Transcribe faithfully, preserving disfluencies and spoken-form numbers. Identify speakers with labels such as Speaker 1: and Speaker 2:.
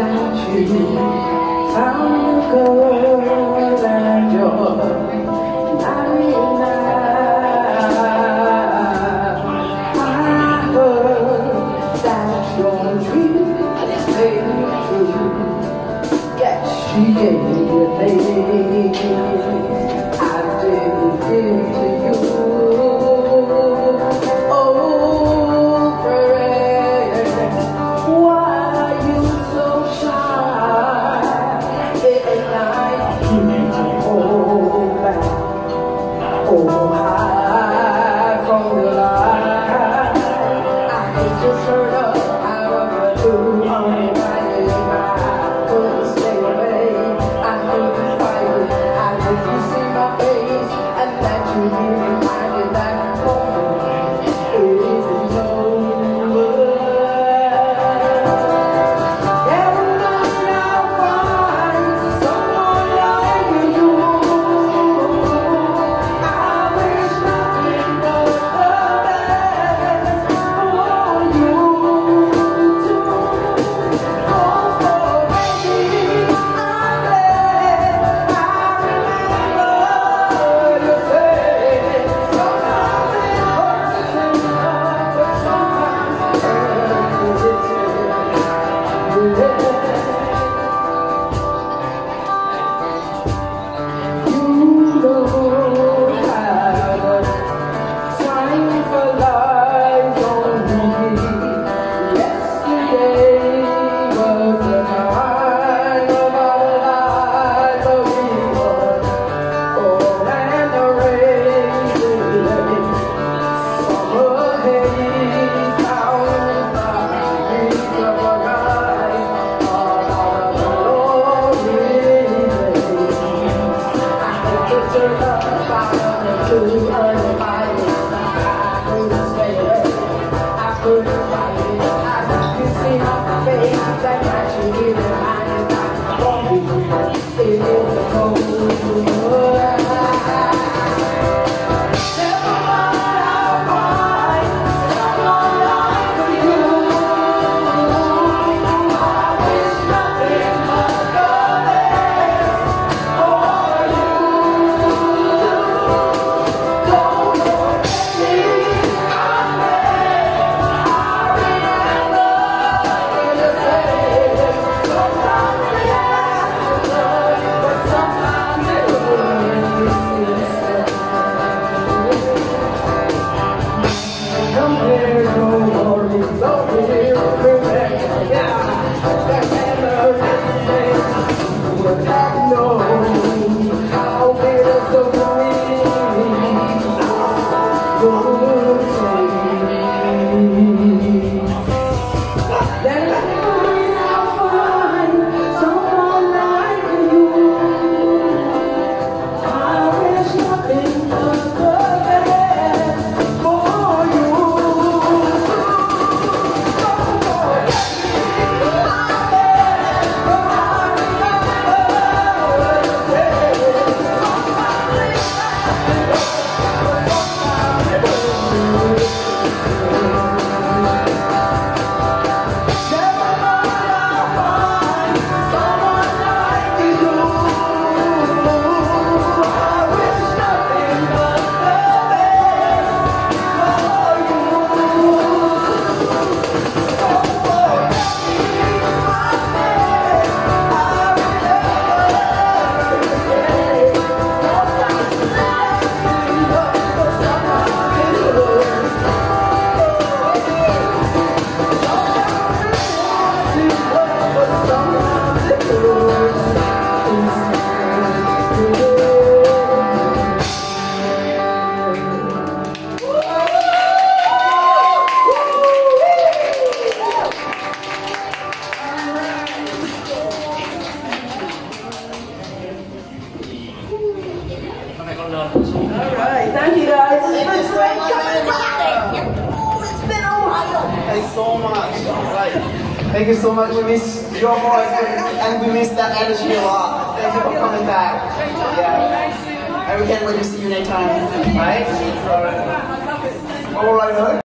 Speaker 1: that you found a girl and you're married now. I heard that your dream came true. Yes, she gave me a thing I didn't give to you. Oh, high from the line, I could just turn up out of the blue, uninvited. I couldn't stay away, I couldn't fight it. I could you see my face and that you be reminded that home isn't over. Every night I'll find someone like you.
Speaker 2: Alright, thank you guys. It's been great coming back. Oh, it's been a while.
Speaker 3: Thanks so much. Right. Thank you so much. We miss your voice and we miss that energy a lot. Thank you for coming back. Yeah. And we can't wait to see you next time. Right? Alright.